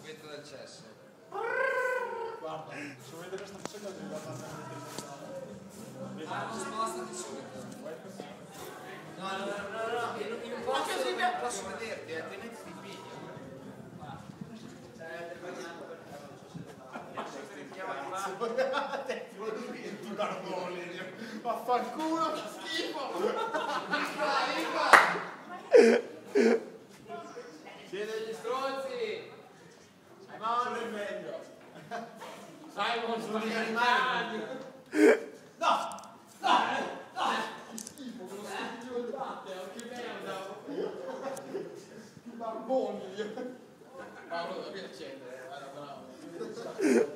Vento del cesso. Guarda, se vedete questa faccenda devi guardare Non sposta di subito. No, io non posso vederti, altrimenti ti piglio. Vaffanculo, che schifo! Siete degli stronzi! Sono il meglio. Simon, Sono gli animali. No! No! No! Schifo, quello schifo di latte, che merda! I barboni! Paolo, devi accendere, bravo.